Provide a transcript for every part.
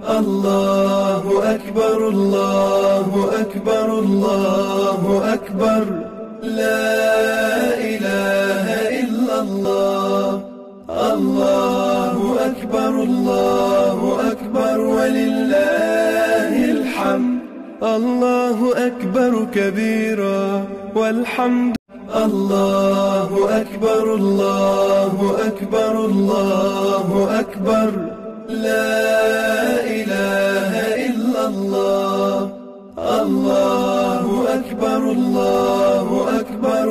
الله أكبر الله أكبر الله أكبر لا إله إلا الله الله أكبر الله أكبر ولله الحمد الله أكبر كبيرا والحمد الله أكبر الله أكبر الله أكبر لا إله إلا الله الله أكبر الله أكبر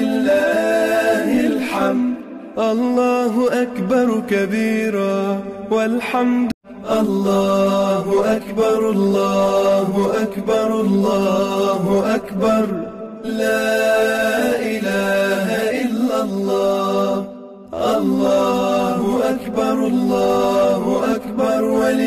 ولله الحمد الله أكبر كبيرا والحمد الله أكبر الله أكبر الله أكبر لا إله إلا الله الله أكبر الله أكبر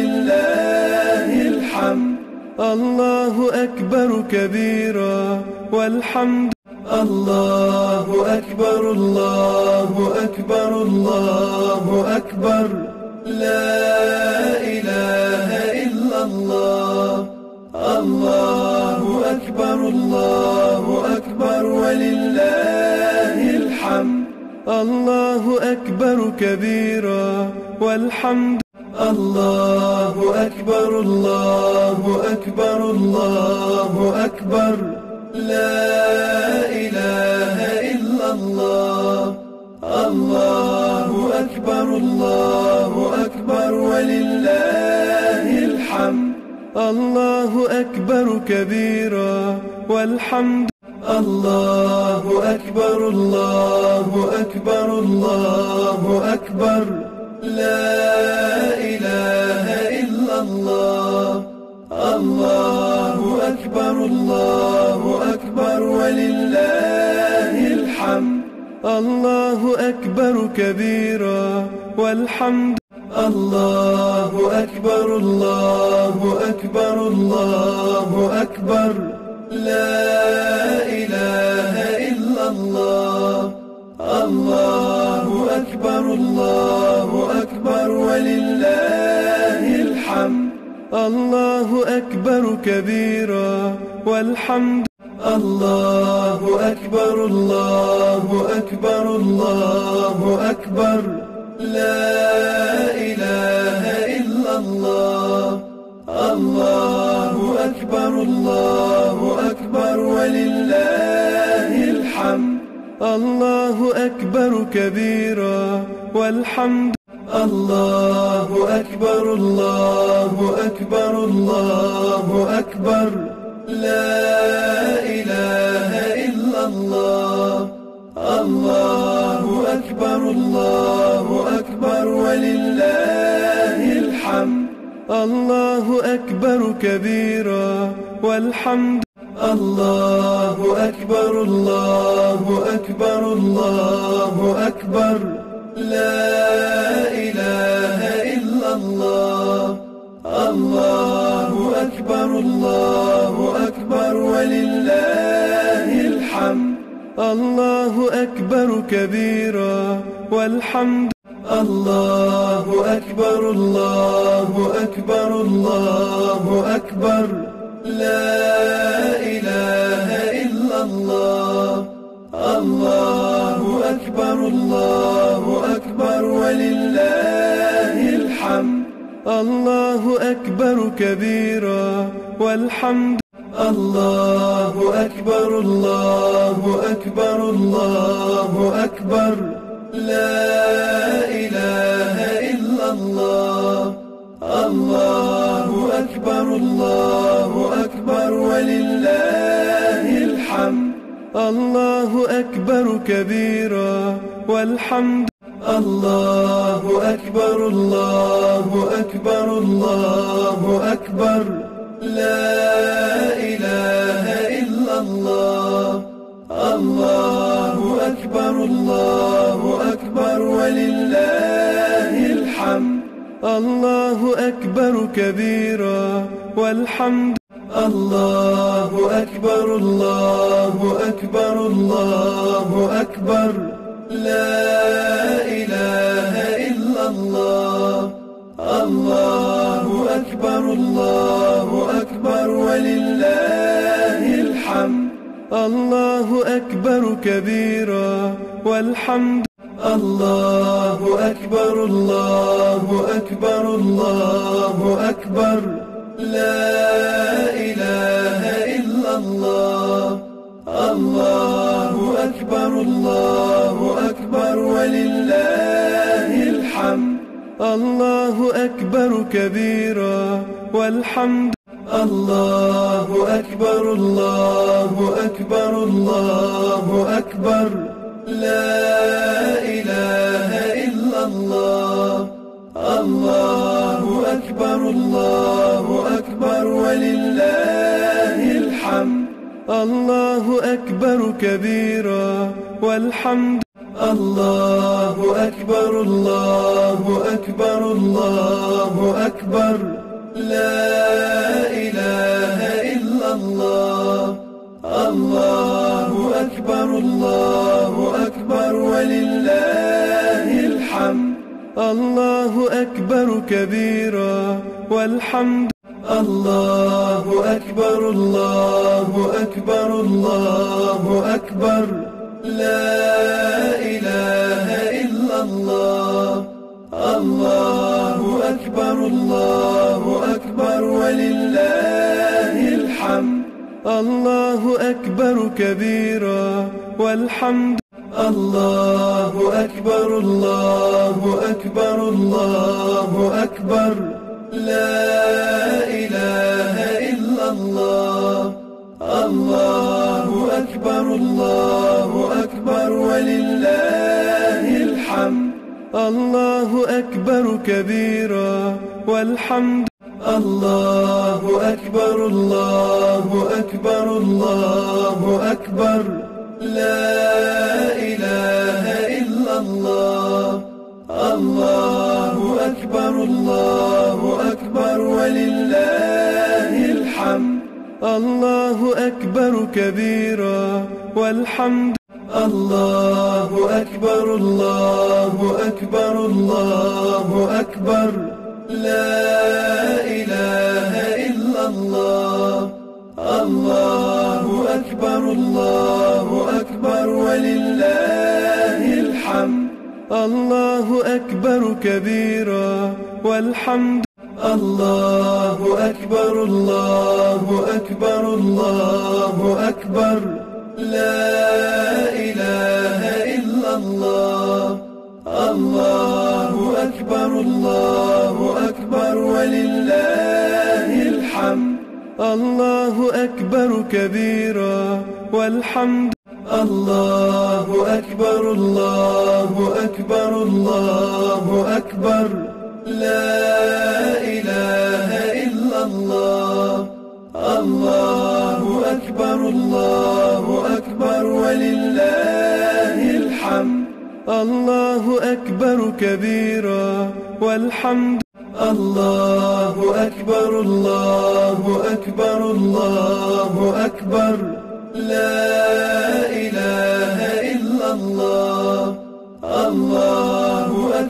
ولله الحمد الله أكبر كبيرا والحمد الله أكبر الله أكبر الله أكبر لا إله إلا الله الله أكبر الله أكبر ولله الحمد الله أكبر كبيرا والحمد الله أكبر الله أكبر الله أكبر لا إله إلا الله الله أكبر الله أكبر ولله الحمد الله أكبر كبيرا والحمد الله أكبر الله أكبر الله أكبر لا إله إلا الله الله أكبر الله أكبر ولله الحمد الله أكبر كبيرا والحمد الله أكبر الله أكبر الله أكبر لا إله إلا الله الله أكبر الله أكبر ولله الحمد الله أكبر كبيرا والحمد الله أكبر الله أكبر الله أكبر لا إله إلا الله الله أكبر الله أكبر ولله الحمد الله أكبر كبيرا والحمد الله أكبر الله أكبر الله أكبر لا إله إلا الله الله أكبر الله أكبر ولله الحمد الله أكبر كبيرا والحمد الله أكبر الله أكبر الله أكبر لا إله إلا الله الله أكبر الله أكبر ولله الحمد الله أكبر كبيرا والحمد الله أكبر الله أكبر الله أكبر لا إله إلا الله الله أكبر الله أكبر ولله الحمد الله أكبر كبيرا والحمد الله أكبر الله أكبر الله أكبر لا إله إلا الله الله أكبر الله أكبر ولله الحمد الله أكبر كبيرا والحمد الله أكبر الله أكبر الله أكبر لا إله إلا الله الله أكبر الله أكبر ولله الحمد الله أكبر كبيرا والحمد الله أكبر الله أكبر الله أكبر لا إله إلا الله الله أكبر الله أكبر ولله الحمد. الله أكبر كبيرا والحمد. الله أكبر الله أكبر الله أكبر لا إله إلا الله. الله أكبر ولله الحمد. الله أكبر كبيرا والحمد. الله أكبر الله أكبر الله أكبر لا إله إلا الله. الله أكبر ولله الحمد. الله أكبر كبيرا والحمد. الله أكبر الله أكبر الله أكبر لا إله إلا الله. الله أكبر ولله الحمد. الله أكبر كبيرا والحمد. الله أكبر الله أكبر الله أكبر لا إله إلا الله. الله أكبر ولله الحمد. الله أكبر كبيرا والحمد. الله أكبر الله أكبر الله أكبر لا إله إلا الله. الله أكبر ولله الحمد. الله أكبر كبيرا والحمد. الله أكبر الله أكبر الله أكبر لا إله إلا الله. الله أكبر ولله الحمد. الله أكبر كبيرا والحمد. الله أكبر الله أكبر الله أكبر لا إله إلا الله. الله أكبر ولله الحمد. الله أكبر كبيرا والحمد. الله أكبر الله أكبر الله أكبر لا إله إلا الله. الله أكبر ولله الحمد. الله أكبر كبيرا والحمد. الله أكبر الله أكبر الله أكبر لا إله إلا الله. الله أكبر ولله الحمد. الله أكبر كبيرا والحمد. الله أكبر الله أكبر الله أكبر لا إله إلا الله. الله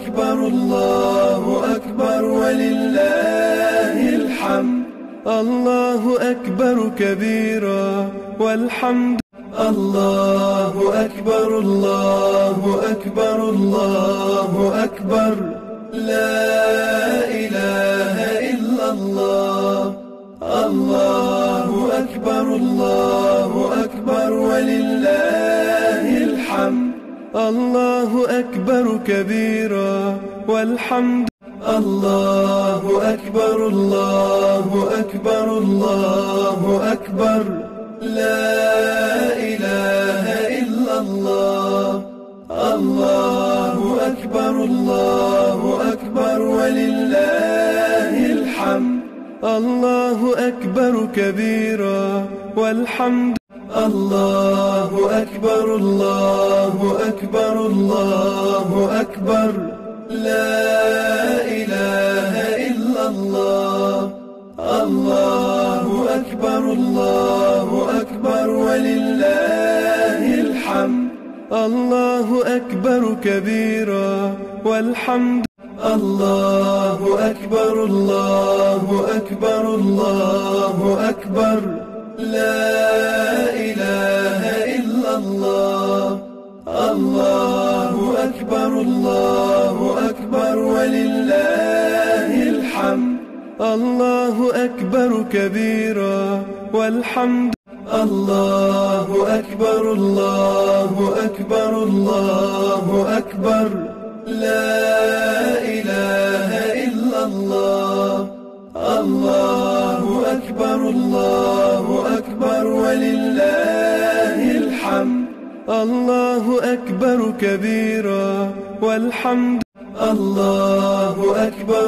أكبر ولله الحمد. الله أكبر كبيرا والحمد. الله أكبر الله أكبر الله أكبر لا إله إلا الله. الله أكبر ولله الحمد. الله أكبر كبيرا والحمد. الله أكبر الله أكبر الله أكبر لا إله إلا الله. الله أكبر ولله الحمد. الله أكبر كبيرا والحمد. الله أكبر الله أكبر الله أكبر لا إله إلا الله. الله أكبر ولله الحمد. الله أكبر كبيرا والحمد. الله أكبر الله أكبر الله أكبر لا إله إلا الله الله أكبر ولله الحمد الله أكبر كبيرا والحمد الله أكبر لا إله إلا الله الله أكبر ولله الحمد الله أكبر كبيرا والحمد الله أكبر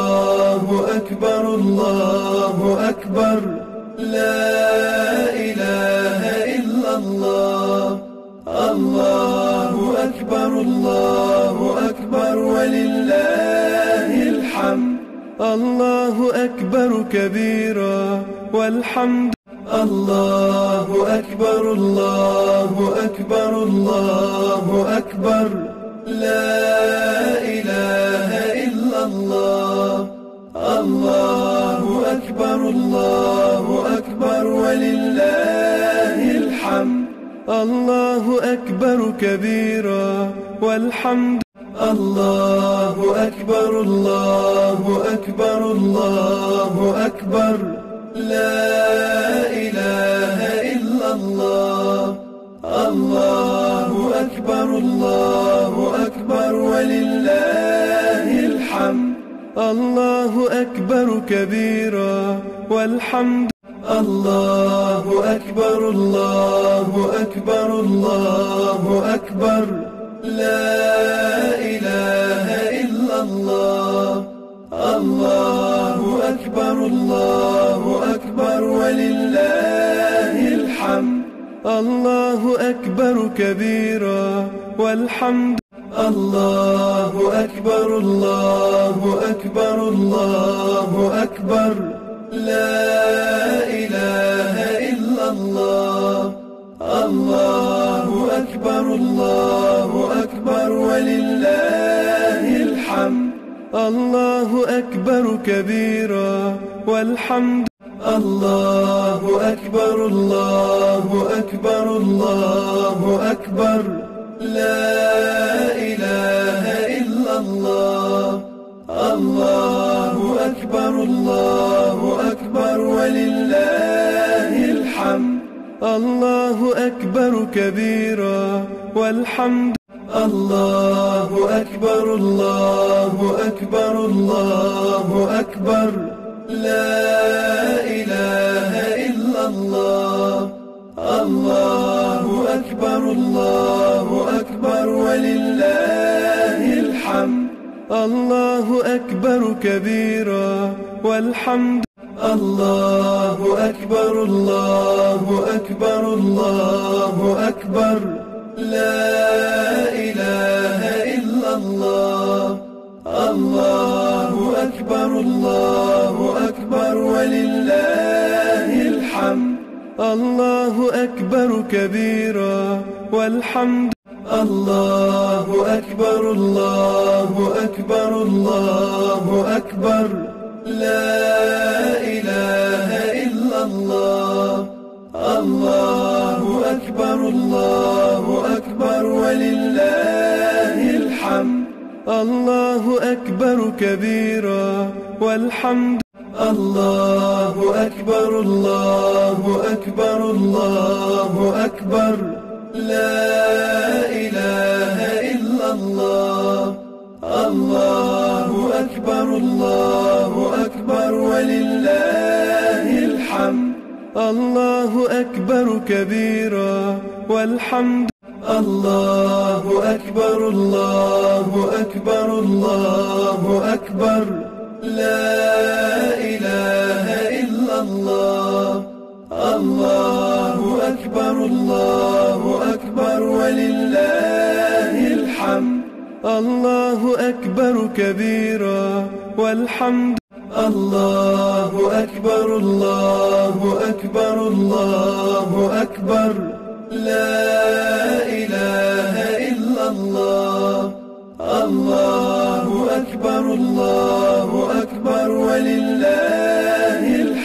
لا إله إلا الله الله أكبر ولله الحمد الله أكبر كبيرا والحمد الله أكبر لا إله إلا الله الله أكبر ولله الحمد الله أكبر كبيرا والحمد الله أكبر لا إله إلا الله الله أكبر ولله الحمد الله أكبر كبيرا والحمد الله أكبر لا إله إلا الله الله أكبر ولله الحمد الله أكبر كبيرا والحمد الله أكبر لا إله إلا الله الله أكبر ولله الحمد الله أكبر كبيرا والحمد الله أكبر لا إله إلا الله الله أكبر ولله الحمد الله أكبر كبيرا والحمد الله أكبر لا إله إلا الله الله أكبر ولله الحمد الله أكبر كبيرا والحمد الله أكبر لا إله إلا الله الله أكبر ولله الحمد الله أكبر كبيرا والحمد الله أكبر لا إله إلا الله الله أكبر ولله الحمد الله أكبر كبيرا والحمد الله أكبر لا إله إلا الله الله أكبر ولله الحمد الله أكبر كبيرا والحمد الله أكبر لا إله إلا الله الله أكبر ولله الحمد الله أكبر كبيرا والحمد الله أكبر لا إله إلا الله الله أكبر ولله الحمد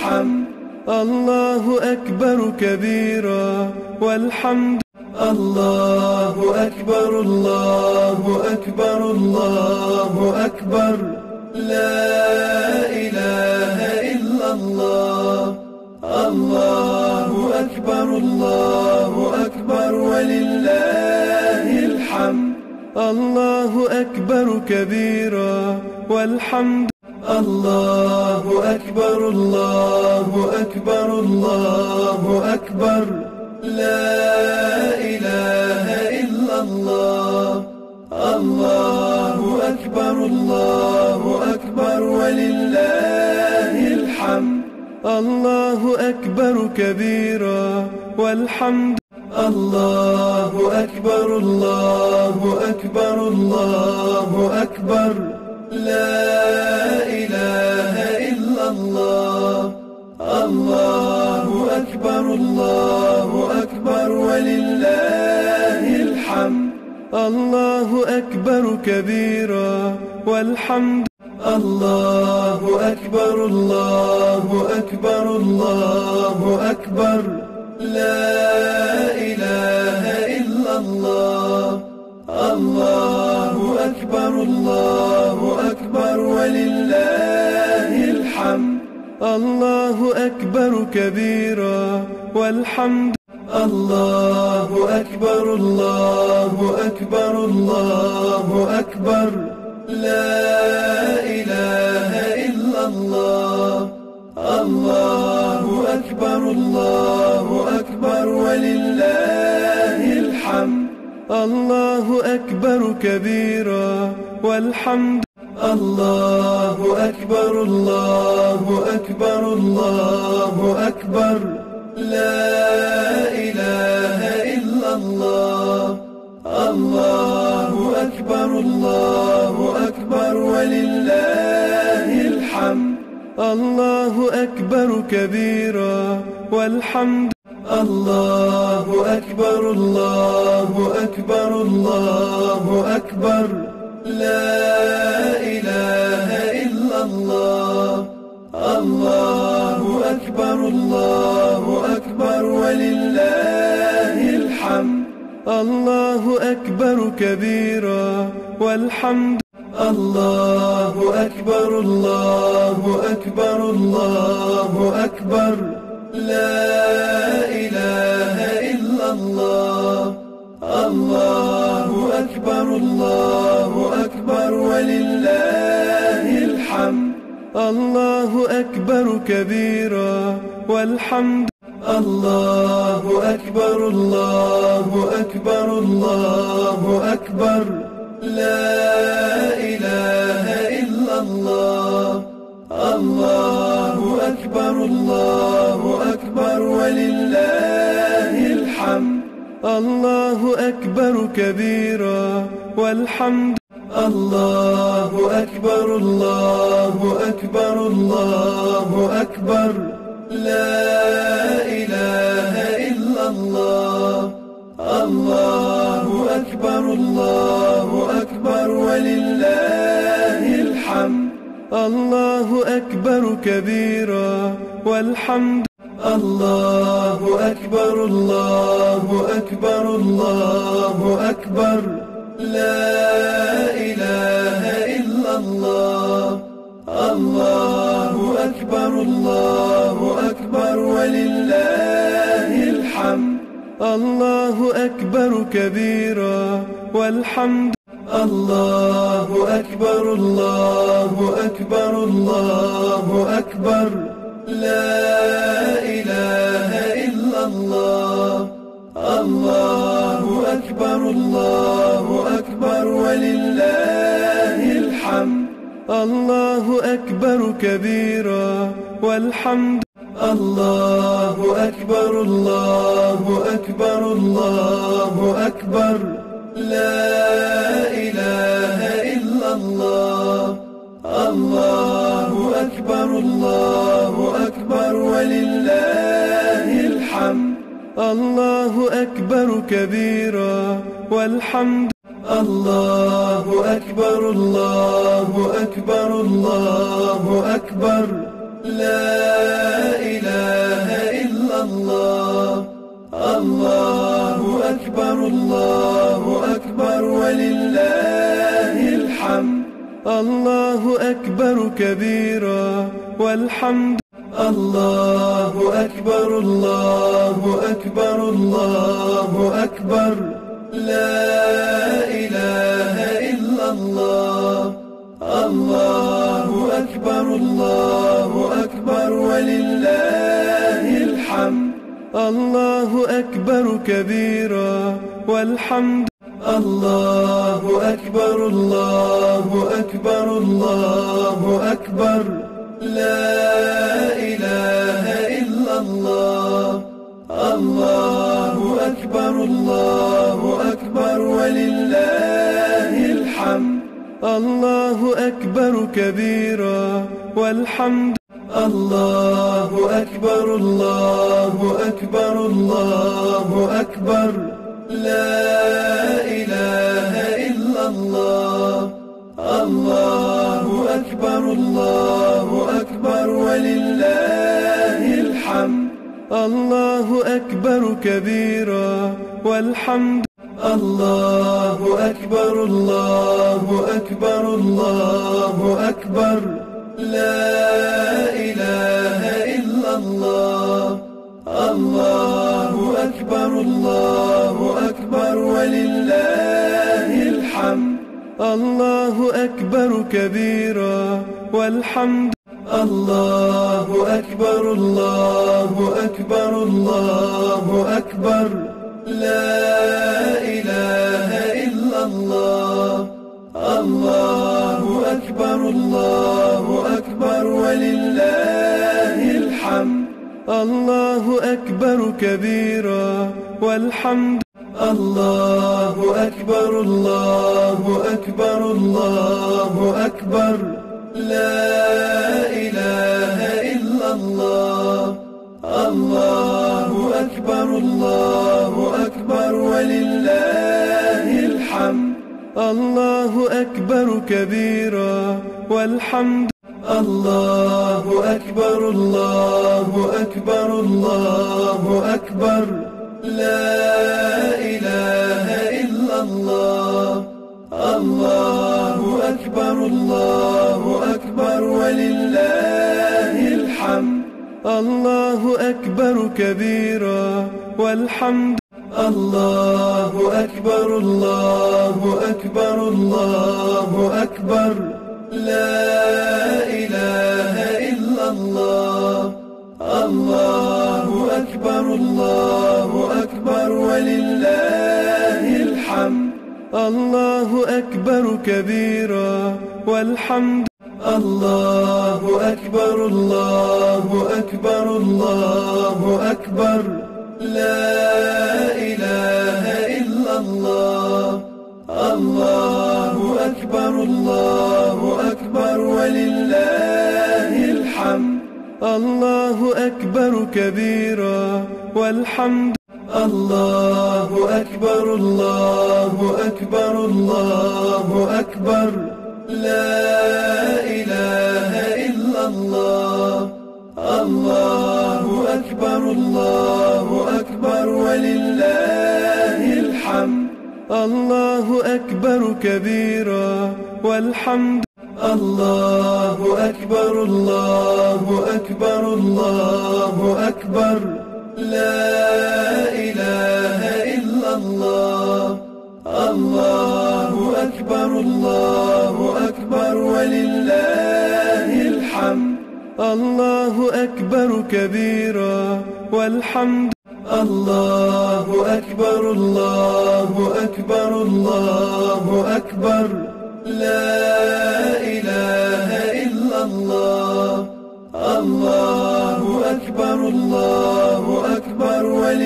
الله أكبر كبيرا والحمد الله أكبر الله أكبر الله أكبر لا إله إلا الله الله أكبر ولله الحمد الله أكبر كبيرا والحمد الله أكبر الله أكبر لا إله إلا الله الله أكبر ولله الحمد الله أكبر كبيرا والحمد الله أكبر الله أكبر لا إله إلا الله الله أكبر ولله الحمد الله أكبر كبيرا والحمد الله أكبر الله أكبر لا إله إلا الله الله أكبر ولله الحمد الله أكبر كبيرا والحمد الله أكبر الله أكبر لا إله إلا الله الله أكبر ولله الحمد الله أكبر كبيرا والحمد الله أكبر الله أكبر لا إله إلا الله الله أكبر ولله الحمد الله أكبر كبيرا والحمد الله أكبر الله أكبر لا إله إلا الله الله أكبر ولله الحمد الله أكبر كبيرا والحمد الله أكبر الله أكبر لا إله إلا الله الله أكبر ولله الحمد الله أكبر كبيرا والحمد الله أكبر الله أكبر لا إله إلا الله الله أكبر ولله الحمد الله أكبر كبيرا والحمد الله أكبر الله أكبر لا إله إلا الله الله أكبر ولله الحمد الله أكبر كبيرا والحمد الله أكبر الله أكبر لا إله إلا الله الله أكبر ولله الحمد الله أكبر كبيرا والحمد الله أكبر الله أكبر لا إله إلا الله الله أكبر ولله الحمد الله أكبر كبيرا والحمد الله أكبر الله أكبر لا إله إلا الله الله أكبر ولله الحمد الله أكبر كبيرا والحمد الله أكبر الله أكبر لا إله الله أكبر كبيرا والحمد. الله أكبر الله أكبر الله أكبر. لا إله إلا الله. الله أكبر الله أكبر ولله الحمد. الله أكبر كبيرا والحمد. الله أكبر الله أكبر الله أكبر. لا إله إلا الله. الله أكبر الله أكبر ولله الحمد. الله أكبر كبيرا والحمد. الله أكبر الله أكبر الله أكبر. لا إله إلا الله. الله أكبر الله أكبر ولله الحمد. الله أكبر كبيرا والحمد. الله أكبر الله أكبر الله أكبر. لا إله إلا الله. الله أكبر الله أكبر ولله الحمد. الله أكبر كبيرا والحمد. الله أكبر الله أكبر الله أكبر. لا إله إلا الله. الله أكبر الله أكبر ولله الحمد. الله أكبر كبيرا والحمد. الله أكبر الله أكبر الله أكبر. لا إله إلا الله. الله أكبر الله أكبر ولله الحمد. الله أكبر كبيرا والحمد. الله أكبر الله أكبر الله أكبر. لا إله إلا الله. الله أكبر الله أكبر ولله الحمد. الله أكبر كبيرا والحمد. الله أكبر الله أكبر الله أكبر. لا إله إلا الله. الله أكبر الله أكبر ولله الحمد. الله أكبر كبيرا والحمد. الله أكبر الله أكبر الله أكبر. لا إله إلا الله. الله أكبر الله أكبر ولله الحمد. الله أكبر كبيرا والحمد. الله أكبر الله أكبر الله أكبر. لا إله إلا الله. الله أكبر الله أكبر ولله الحمد. الله أكبر كبيرا والحمد. الله أكبر الله أكبر الله أكبر. لا إله إلا الله. الله أكبر الله أكبر ولله الحمد. الله أكبر كبيرا والحمد. الله أكبر الله أكبر الله أكبر. لا إله إلا الله. الله أكبر الله أكبر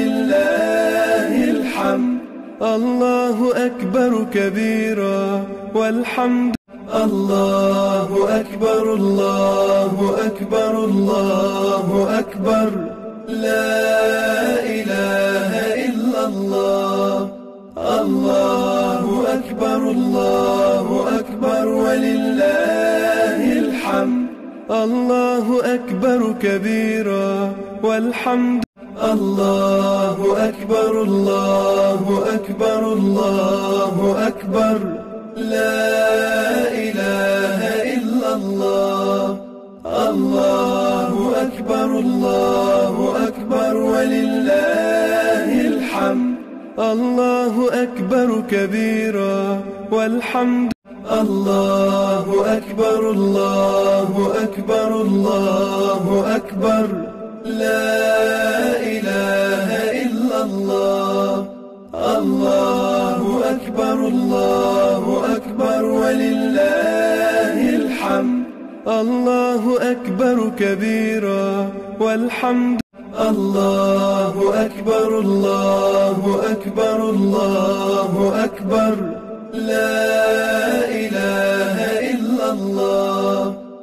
ولله الحمد. الله أكبر كبيرا والحمد. الله أكبر الله أكبر الله أكبر. لا إله إلا الله. الله أكبر الله أكبر ولله الحمد. الله أكبر كبيرا والحمد. الله أكبر الله أكبر الله أكبر. لا إله إلا الله. الله أكبر الله أكبر ولله الحمد. الله أكبر كبيرا والحمد. الله أكبر الله أكبر الله أكبر. لا إله إلا الله. الله أكبر الله أكبر ولله الحمد. الله أكبر كبيرا والحمد. الله أكبر الله أكبر الله أكبر. لا إله إلا الله.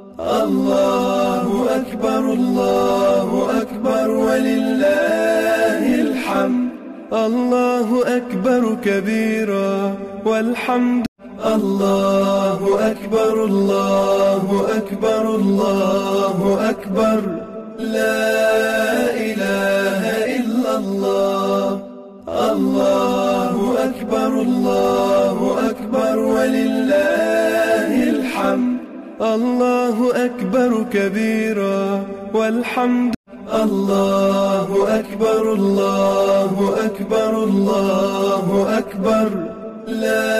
الله أكبر الله أكبر ولله الحمد. الله أكبر كبيرا والحمد. الله أكبر الله أكبر الله أكبر. لا إله إلا الله. الله أكبر الله أكبر ولله الحمد. الله أكبر كبيرا والحمد. الله أكبر الله أكبر الله أكبر. لا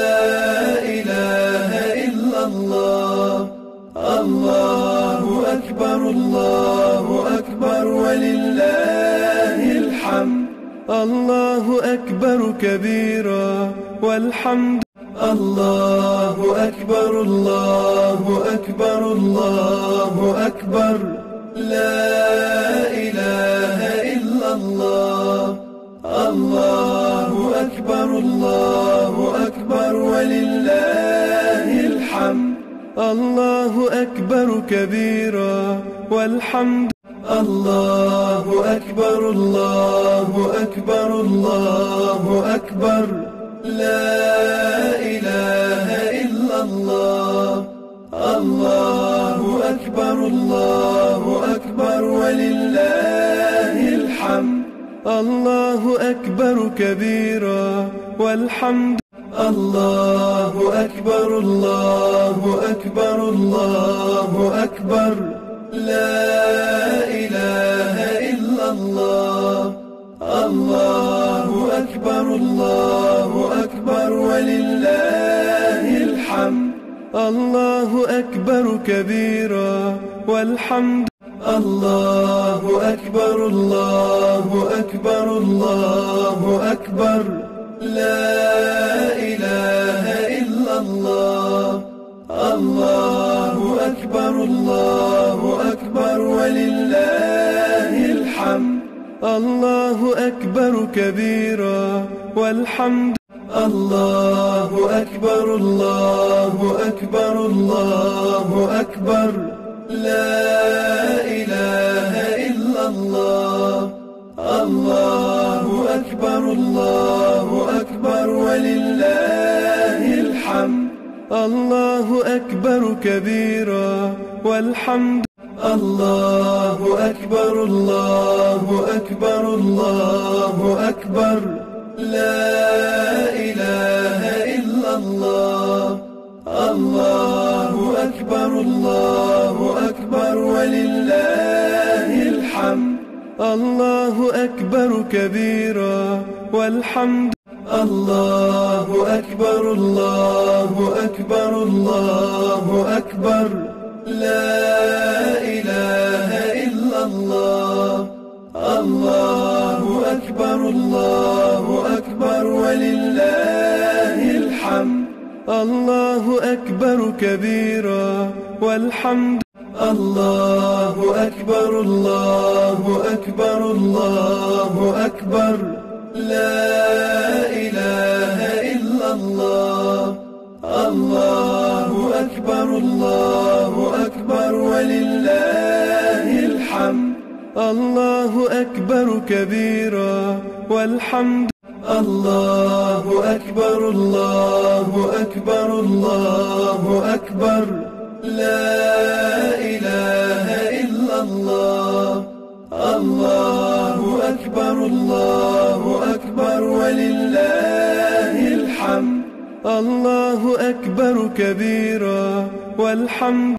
إله إلا الله. الله أكبر الله أكبر ولله الحمد. الله أكبر كبيرا والحمد. الله أكبر الله أكبر الله أكبر. لا إله إلا الله. الله أكبر الله أكبر ولله الحمد. الله أكبر كبيرا والحمد. الله أكبر الله أكبر الله أكبر. لا إله إلا الله. الله أكبر الله أكبر ولله الحمد. الله أكبر كبيرا والحمد. الله أكبر الله أكبر الله أكبر. لا إله إلا الله. الله أكبر الله أكبر ولله الحمد. الله أكبر كبيرا والحمد. الله أكبر الله أكبر الله أكبر. لا إله إلا الله. الله أكبر الله أكبر ولله الحمد. الله أكبر كبيرا والحمد. الله أكبر الله أكبر الله أكبر. لا إله إلا الله. الله أكبر الله أكبر ولله الحمد. الله أكبر كبيرا والحمد. الله أكبر الله أكبر الله أكبر. لا إله إلا الله. الله أكبر الله أكبر ولله الحمد. الله أكبر كبيرا والحمد. الله أكبر الله أكبر الله أكبر. لا إله إلا الله. الله أكبر الله أكبر ولله الحمد. الله أكبر كبيرا والحمد. الله أكبر الله أكبر الله أكبر. لا إله إلا الله. الله أكبر الله أكبر ولله الحمد. الله أكبر كبيرا والحمد. الله أكبر الله أكبر الله أكبر. لا إله إلا الله. الله أكبر الله أكبر ولله الحمد. الله أكبر كبيرا والحمد